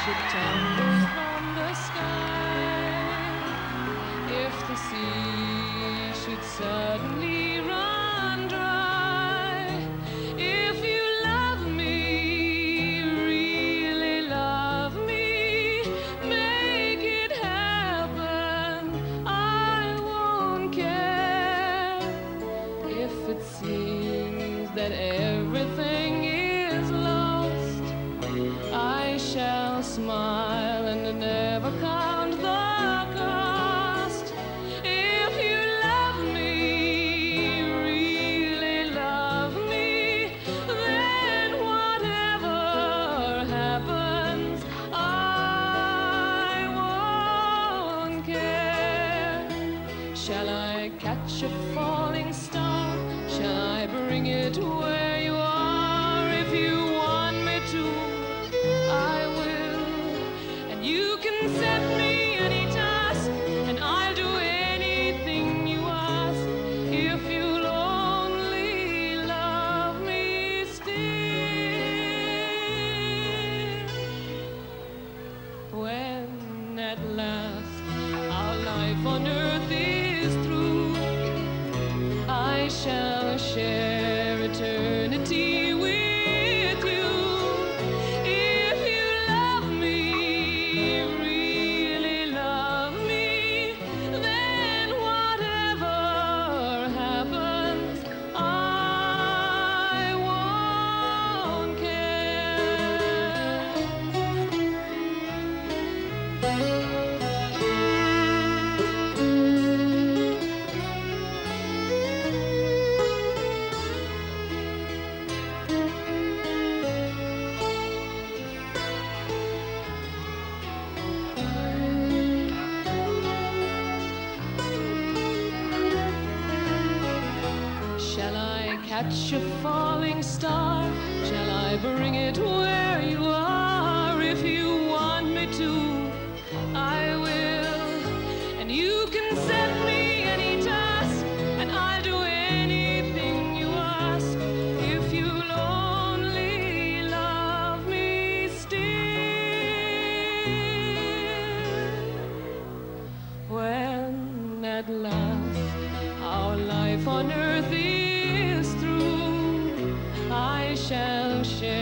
should tumble from the sky, if the sea should suddenly run dry, if you love me, really love me, make it happen, I won't care. If it seems that everything is lost, I shall smile and never count the cost. If you love me, really love me, then whatever happens, I won't care. Shall I catch a falling star? Shall I bring it where you are? If you want me to, I will. And you can set me any task, and I'll do anything you ask, if you'll only love me still. When at last our life on earth is through, I shall share eternity with you. If you love me, really love me, then whatever happens, I won't care. Shall I catch a falling star? Shall I bring it where you are? If you want me to, I will. And you can set me any task, and I'll do anything you ask, if you'll only love me still. When at last our life on earth is through, I shall share